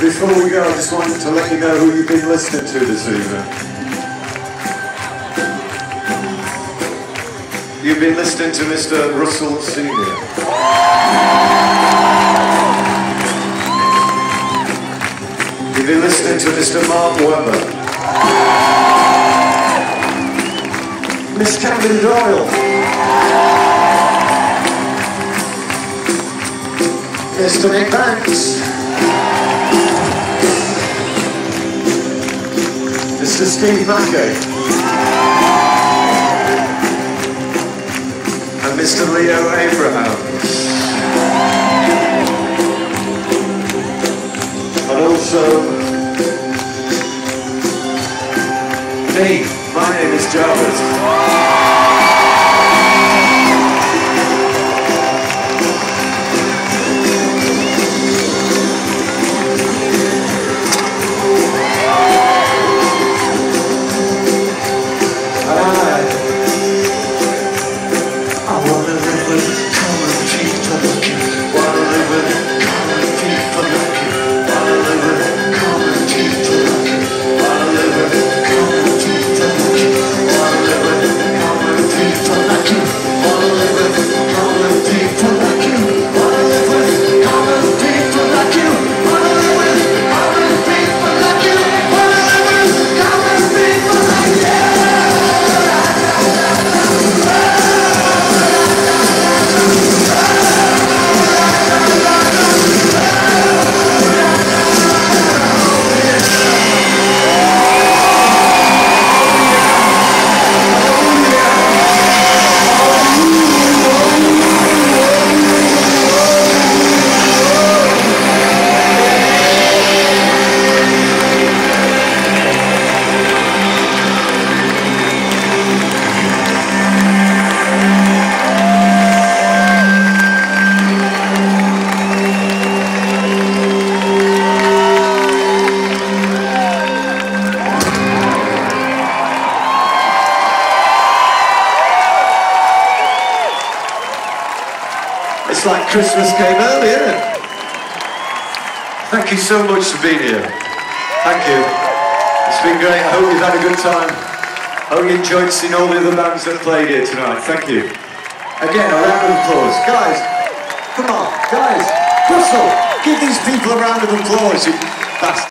Before we go, I just wanted to let you know who you've been listening to this evening. You've been listening to Mr. Russell Senior. You've been listening to Mr. Mark Webber. Miss Camden Doyle. Mr. Nick Banks. Mr. Steve Mackey. And Mr. Leo Abraham. And also me, my name is Jarvis. It's like Christmas came early, isn't it? Thank you so much for being here. Thank you. It's been great. I hope you've had a good time. I hope you enjoyed seeing all the other bands that played here tonight. Thank you. Again, a round of applause. Guys, come on, guys. Russell, give these people a round of applause, you bastard.